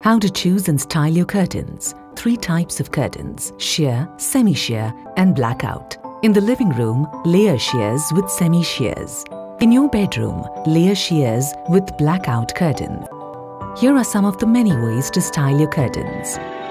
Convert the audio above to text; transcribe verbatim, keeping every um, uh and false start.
How to choose and style your curtains. Three types of curtains: sheer, semi-sheer and blackout. In the living room, layer sheers with semi-sheers. In your bedroom, layer sheers with blackout curtains. Here are some of the many ways to style your curtains.